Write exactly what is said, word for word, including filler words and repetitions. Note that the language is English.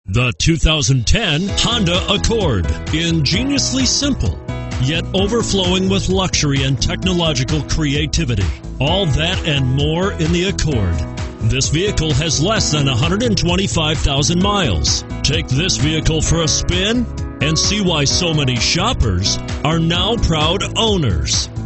The two thousand ten Honda Accord. Ingeniously simple, yet overflowing with luxury and technological creativity. All that and more in the Accord. This vehicle has less than one hundred twenty-five thousand miles. Take this vehicle for a spin and see why so many shoppers are now proud owners.